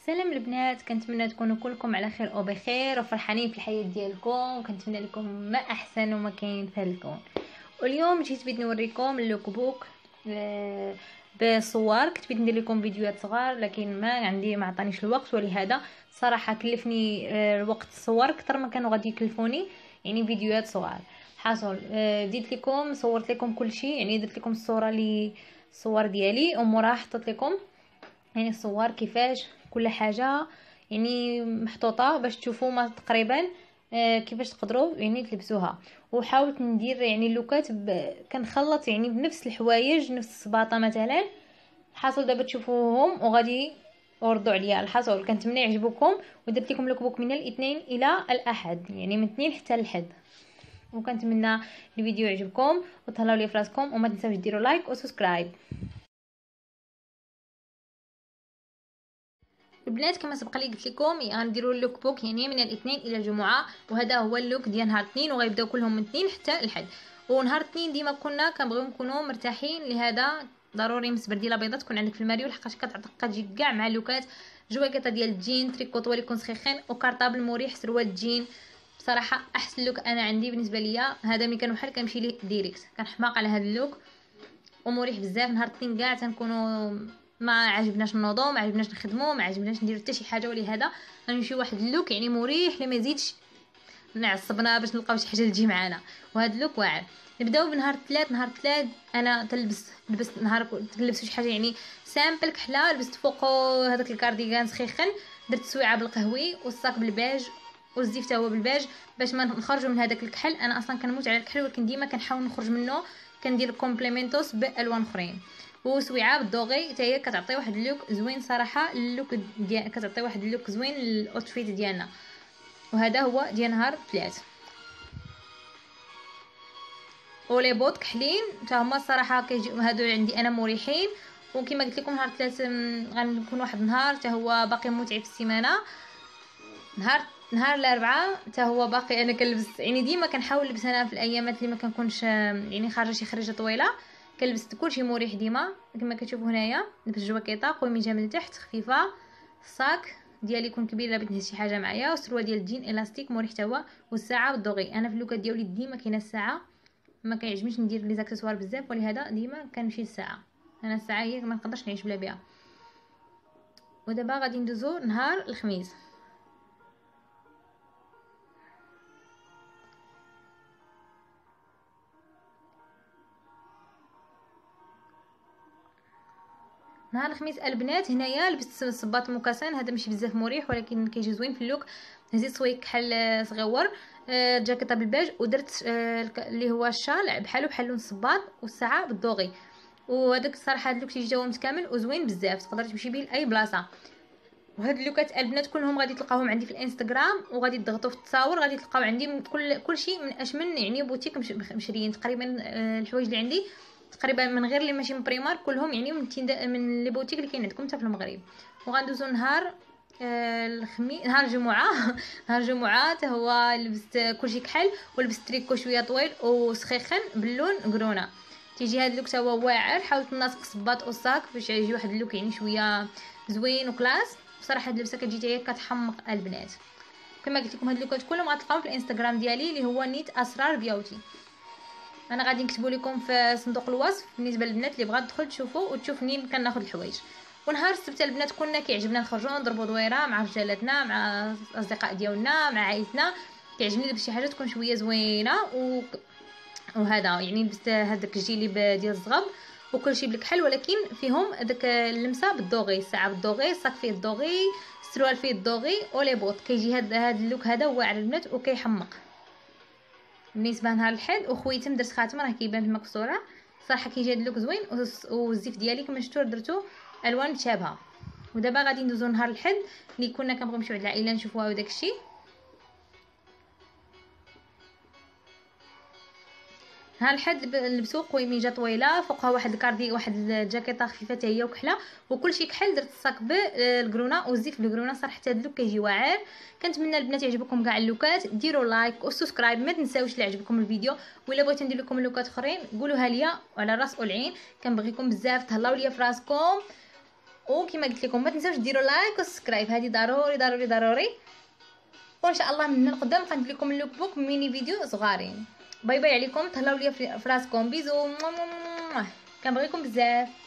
سلام البنات، كنتمنى تكونوا كلكم على خير او بخير وفرحانين في الحياه ديالكم، وكنتمنى لكم ما احسن وما كاين في هذا الكون. واليوم جيت بغيت نوريكم اللوك بوك بصور. كنت بغيت ندير لكم فيديوهات صغار لكن ما عطانيش الوقت، ولهذا صراحه كلفني الوقت الصور اكثر ما كانوا غادي يكلفوني يعني فيديوهات صغار. حاصل زدت لكم صورت لكم كل شيء، يعني درت لكم الصوره لي الصور ديالي وموراها حطيت لكم يعني الصور كيفاش كل حاجه يعني محطوطه باش تشوفوا ما تقريبا كيفاش تقدروا يعني تلبسوها. وحاولت ندير يعني اللوكات كنخلط يعني بنفس الحوايج نفس الصباطه مثلا. حاصل دابا تشوفوهم وغادي وردوا عليا الحصول. كنتمنى يعجبكم، ودرت لكم لوك بوك من الاثنين الى الاحد، يعني من الاثنين حتى الاحد. وكنتمنى الفيديو يعجبكم وتهلاو لي فراسكم، وما تنساوش ديروا لايك وسبسكرايب. البنات كما سبق لي قلت لكم غنديروا اللوك بوك يعني من الاثنين الى الجمعه، وهذا هو اللوك ديال نهار الاثنين، وغيبداو كلهم من الاثنين حتى الحد. ونهار الاثنين ديما كنبغيو نكونوا مرتاحين، لهذا ضروري مس برديله بيضاء تكون عندك في الماريو، لحقاش كتجي كاع مع اللوكات. جواكيطه ديال الجين تريكو طويل يكون سخيخين، وكارطابل مريح سروال الجين. بصراحه احسن لوك انا عندي بالنسبه ليا هذا، ملي كنوحل كنمشي ليه ديريكت، كنحماق على هذا اللوك ومريح بزاف. نهار الاثنين كاع تنكونوا ما عجبناش النوضو، ما عجبناش نخدمو، ما عجبناش نديرو حتى شي حاجه، ولهذا غنمشيو واحد اللوك يعني مريح اللي ما يزيدش نعصبنا باش نلقاو شي حاجه تجي معانا. وهذا اللوك واعر. نبداو بنهار الثلاث. نهار الثلاث انا لبست نهار تلبسوا شي حاجه يعني سامبل كحله. لبست فوقو هذاك الكارديغان سخيخن، درت سويعه بالقهوي والصاك بالبيج والزيف حتى هو بالبيج باش ما نخرجوا من هذاك الكحل. انا اصلا كنموت على الكحل، ولكن ديما كنحاول نخرج منه، كندير كومبليمنتوس بالوان اخرين. وسويعه بالدوغي حتى هي كتعطي واحد اللوك زوين صراحه. اللوك ديال كتعطي واحد اللوك زوين للاوتفيت ديالنا. وهذا هو ديال نهار 3. ولي بوط كحلين حتى هما الصراحه كيجيو هادو عندي انا مريحين. وكما قلت لكم نهار 3 غنكون واحد النهار حتى هو باقي متعب في السيمانه. نهار الاربعاء حتى هو باقي انا كنلبس، يعني ديما كنحاول نلبس انا في الايامات اللي ما كنكونش يعني خارجه شي خريجه طويله. كنلبس كلشي مريح ديما كما كتشوفوا هنايا. لبس جواكيطه قوميجه من تحت خفيفه، الصاك ديالي يكون كبير الا بغيت نهز شي حاجه معايا، والسروال ديال الجين الاستيك مريح حتى هو، والساعه بالدوغي. انا في اللوكات ديالي ديما كاينه الساعه، ما كيعجبنيش ندير لي زاكسسوار بزاف، ولهذا ديما كنمشي للساعه. انا الساعه هي ما نقدرش نعيش بلا بها. ودابا غادي ندوزو نهار الخميس. نهار الخميس البنات هنايا لبست صباط مكاسان، هذا ماشي بزاف مريح ولكن كيجي زوين في اللوك. هزيت صويك كحل صغيور، جاكيطه بالبيج، ودرت اللي هو الشال بحال لون الصباط، والساعه بالدوغي. وهذاك الصراحه هذا اللوك تيجي جوا متكامل وزوين بزاف، تقدر تمشي بيه لاي بلاصه. وهاد اللوكات البنات كلهم غادي تلقاوهم عندي في الانستغرام، وغادي تضغطوا في التصاور غادي تلقاو عندي من كل شيء من اشمن يعني بوتيك مشريين تقريبا. الحوايج اللي عندي تقريبا من غير اللي ماشي من بريمار كلهم يعني من لي بوتيك اللي كاين عندكم حتى في المغرب. وغندوزو نهار الخميس نهار الجمعه نهار الجمعه حتى هو لبست كلشي كحل، ولبست تريكو شويه طويل وسخيخن باللون قرونه. تيجي هاد اللوك هو واعر. حاولت نلصق صباط وصاك باش يجي واحد اللوك يعني شويه زوين وكلاس. بصراحه هاد اللبسه كتجي حتى هي كتحمق البنات. كما قلت لكم هاد اللوكات كلهم غتلقاوهم في الانستغرام ديالي اللي هو نيت اسرار بيوتي. انا غادي نكتبوا لكم في صندوق الوصف بالنسبه للبنات اللي بغات تدخل تشوفوا وتشوف منين كناخذ الحوايج. ونهار السبت البنات كنا كيعجبنا نخرجوا نضربوا دويره مع رجالاتنا مع الاصدقاء ديالنا مع عائلتنا. كيعجبني نلبس شي حاجه تكون شويه زوينه وهذا يعني لبست هذاك الجيليب ديال الزغب وكلشي بالكحل، ولكن فيهم داك اللمسه بالدوغي، الساعه بالدوغي، الصاك فيه الدوغي، السروال فيه الدوغي، ولي بوط. كيجي هذا اللوك هذا واعر البنات وكيحمق. بالنسبه لنهار الحد وخويتم درت خاتم راه كيبان تما في الصوره. صراحه كيجي هذا اللوك زوين، والزيف ديالي كما شفتوا درتو الوان متشابهه. ودابا غادي ندوزو نهار الحد اللي كنا كنبغيو نمشيو عند العائله نشوفوها وداك الشيء. نهار الحد لبسوا قويميجه طويله فوقها واحد الكاردي واحد الجاكيطه خفيفه حتى هي وكحله وكلشي كحل. درت الصاك بالكرونه والزيف بالكرونه. صراحه هذا اللوك كيجي واعر. كنتمنى البنات يعجبكم كاع اللوكات. ديروا لايك وسبسكرايب، ما تنساوش اللي عجبكم الفيديو. ولا بغيتو ندير لكم لوكات اخرين قولوها ليا وعلى الراس والعين. كنبغيكم بزاف، تهلاو ليا فراسكم. وكما قلت لكم ما تنساوش ديروا لايك وسبسكرايب، هذه ضروري ضروري ضروري. وان شاء الله من هنا لقدام غندير لكم اللوك بوك ميني فيديو صغارين. باي باي عليكم، تهلاو ليا في راسكم، بيزو، كنبغيكم بزاف.